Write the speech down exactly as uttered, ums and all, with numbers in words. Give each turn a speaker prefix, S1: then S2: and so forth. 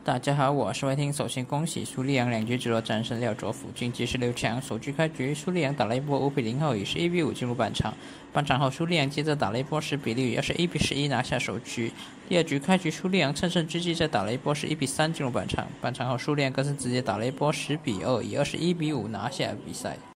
S1: 大家好，我是魏听。首先恭喜苏利扬两局直落战胜廖卓甫，晋级十六强。首局开局，苏利扬打了一波五比零后，以十一比五进入半场。半场后，苏利扬接着打了一波十比六，也是一比十一拿下首局。第二局开局，苏利扬乘胜追击，再打了一波十一比三进入半场。半场后，苏利扬更是直接打了一波十比二，以二十一比五拿下比赛。